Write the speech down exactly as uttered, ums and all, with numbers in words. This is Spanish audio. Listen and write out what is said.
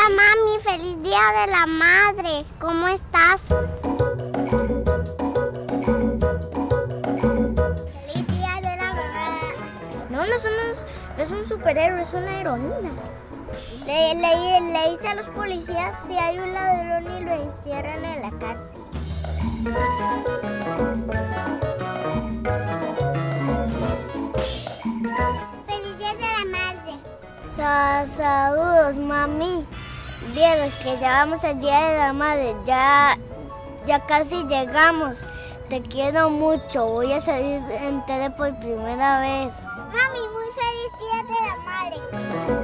mami, feliz Día de la Madre. ¿Cómo estás? Feliz Día de la Mamá. No, no somos, no es un superhéroe, es una heroína. Le, le, le dice a los policías si hay un ladrón y lo encierran en la cárcel. Feliz Día de la Madre. Sa Saludos, mami. Vieron que ya vamos al Día de la Madre. Ya, ya casi llegamos. Te quiero mucho. Voy a salir en tele por primera vez. Mami, muy feliz Día de la Madre.